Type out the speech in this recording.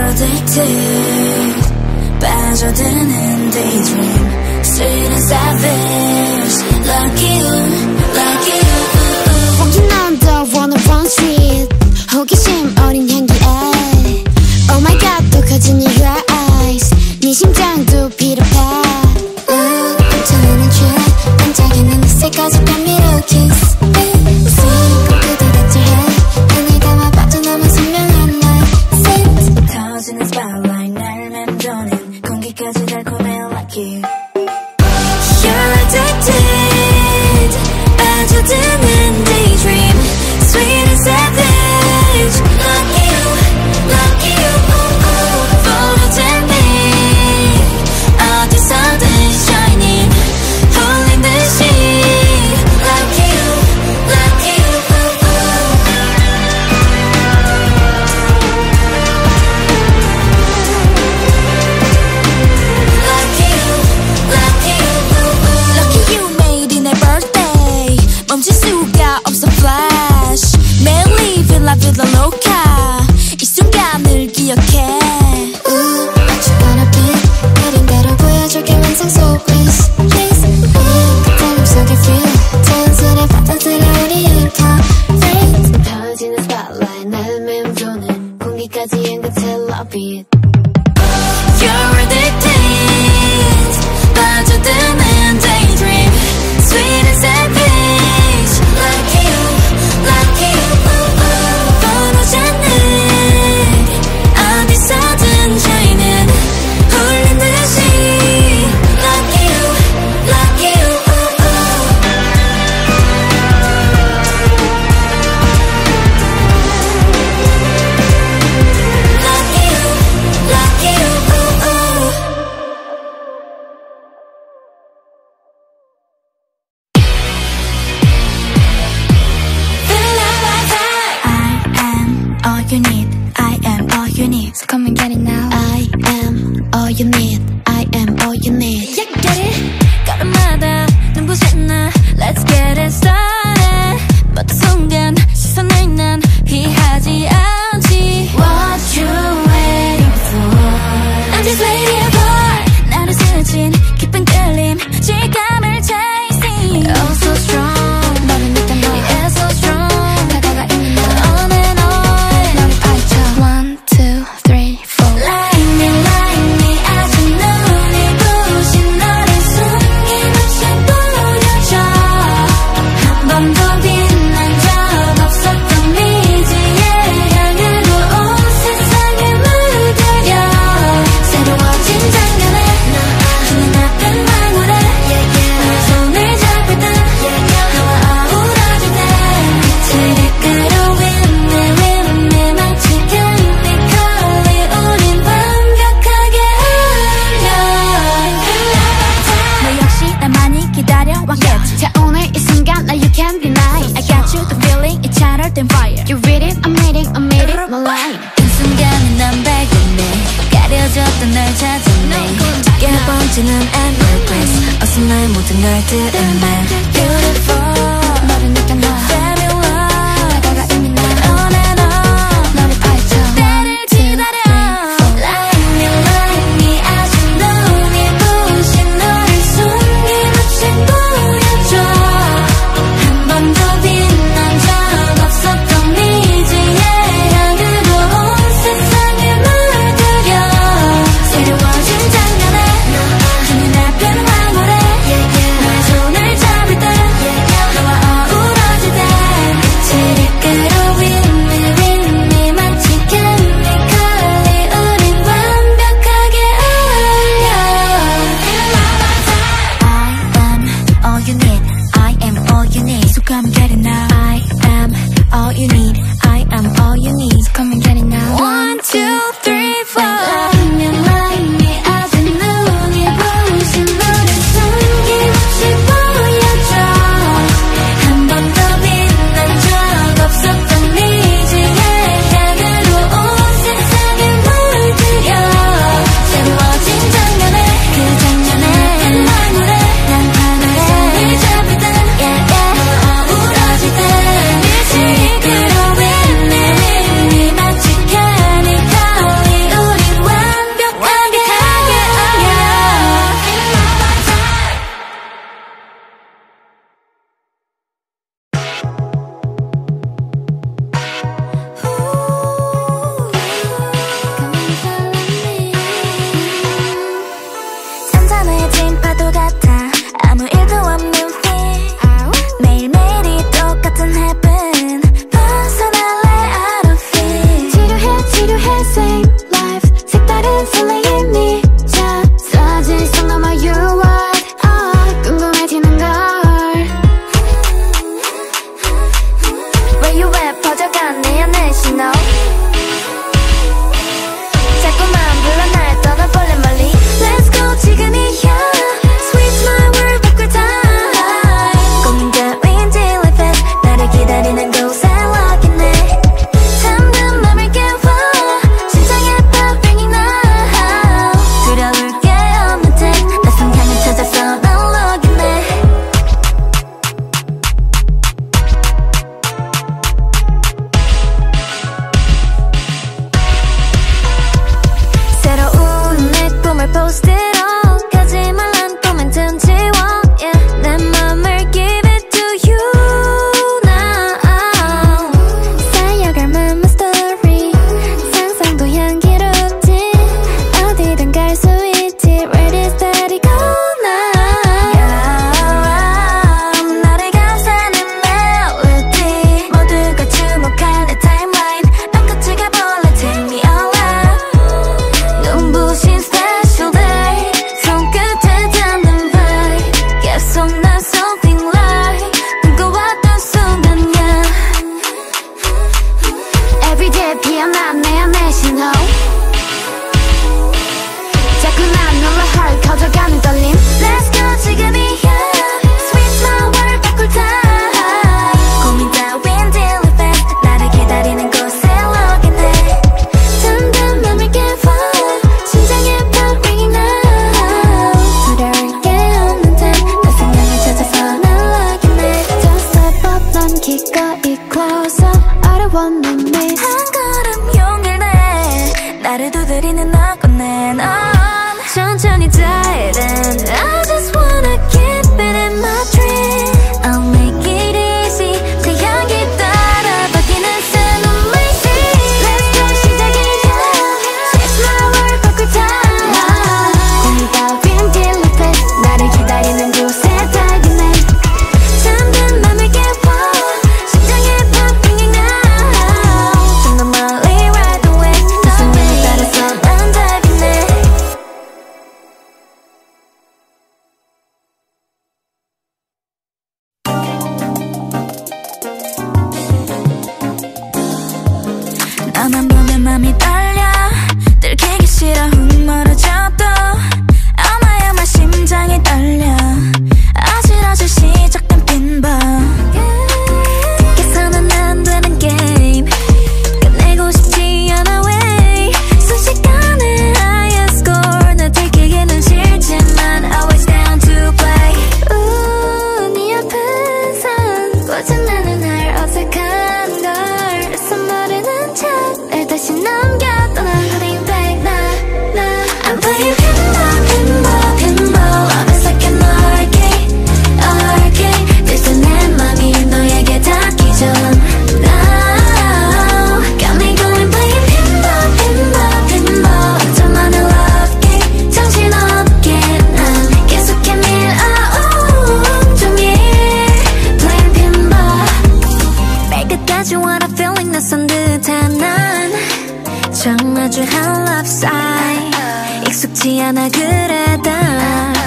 addicted 빠져드는 daydream Sweet and savage Lucky you, lucky you Walking on the 101 street 호기심 어린 향기에 Oh my god 또 커진 your eyes 네 심장도 비롯해 천연은 취해 반짝이는 햇살까지 감미로운 kiss Sweet 꿈꾸도 다칠해 눈을 감아 빠져나만 선명한 night 터지는 spotlight 날 맴도는 공기까지 달콤해 lucky you You're addicted 빠져드는 daydream Sweet and savage Lucky you, lucky you photogenic 어디서든 shining 홀린 듯이 Lucky you, lucky you Lucky you, lucky you Lucky you made it 내 birthday 멈출 수가 없어 flash 매일 live la vida loca 이 순간을 기억해 What you gonna be 그린 대로 보여줄게 완성 so please please 그tal림 속에 feel 자연스레 받아들여 우리의 perfect 터지는 spotlight 날 맴도는 공기까지 향긋해 love it You're addicted 빠져드는 daydream Sweet and savage Lucky you, lucky you photogenic 어디서든 shining 홀린 듯이 Lucky you, lucky you Lucky you, lucky you I am all you need I am all you need So come and get it now I am all you need I am all you need Yeah, get it 걸음마다 눈부셨나 Let's get it started 모든 순간 시선을 난 피하지 않지 What you waiting for I'm just waiting for 나를 스친 깊은 끌림 질감을 chasing Oh so strong 너를 느껴 너 Yeah so strong 다가가 있는 너 On and on 너를 파헤쳐 1, 2, 3, 4 like me 아주 눈이 부신 너를 숨김없이 보여줘 한 번도 빛난 적 없었던 미지의 향으로 온 세상을 물들여 새로워진 장면에 눈 앞은 황홀해 너의 손을 잡을 때 너와 아우러질 때 빛을 이끌어 마치 케미컬이 우린 완벽하게 흘려 너 역시 날 많이 기다려왔겠지 자 오늘 이 순간 나 you can't deny I got you the feeling 이 차를 땐 fire You read it I'm reading I'm reading my line 그 순간에 난 발견해 가려졌던 날 찾아내 작게 번지는 embrace 어서 날 모든 걸 드러내 Beautiful 너를 느껴 너 Fabulous 다가가 이미 너 On and on 너를 파헤쳐 나를 기다려 Like me 아주 눈이 부신 너를 숨김없이 보여줘 한 번도 빛난 적 없었던 미지의 향으로 온 세상을 물들여 새로워진 장면에 눈 앞은 황홀해 너의 know 자꾸만 놀라 헐 커져가는 떨림 Let's go 지금이야 Sweet my world 바꿀 time 고민 따윈 deal fast 나를 기다리는 곳에 login 해 잠깐 맘을 깨워 심장에 pop ringing now 두려울 게 없는 time 내 생명을 찾아서 날 login 해 Just step up 넌 기꺼이 closer I don't want no miss 한 걸음 용기를 내 나를 두드리는 너꺼내 넌 천천히 darling I just wanna keep it in my dream I'll make it easy 그 향기 따라 바뀌는 새로운 맛이 Let's go 시작이야 It's my world 바꿀 time 고민 따윈 delete it 나를 기다리는 곳에 달기네 잠든 맘을 깨워 심장에 pop ringing now 좀 더 멀리 right away 내 생명을 따라서 난 달빛내 너만 보면 맘이 떨려 들키기 싫어 훅 멀어져도 아마야만 심장이 떨려 어지러져 시작된 핀볼 계산은 안 되는 게임 끝내고 싶지 않아 way 순식간에 highest score 나 들키기는 싫지만 always down to play 네 앞에선 고장나는 날 어색한 걸 선물이는 척날 다시 넘겨 떠난 holding back 나 I'm playing pinball pinball pinball 어느새 캔 arcade arcade 그래서 내 맘이 너에게 닿기 전 Now got me going playing pinball pinball pinball 혼자만의 love game 정신없게 난 계속해 밀어 온종일 playing pinball 매일 끝까지 what I feeling 낯선 듯한 난 정말 주한 love side 익숙지 않아 그래 다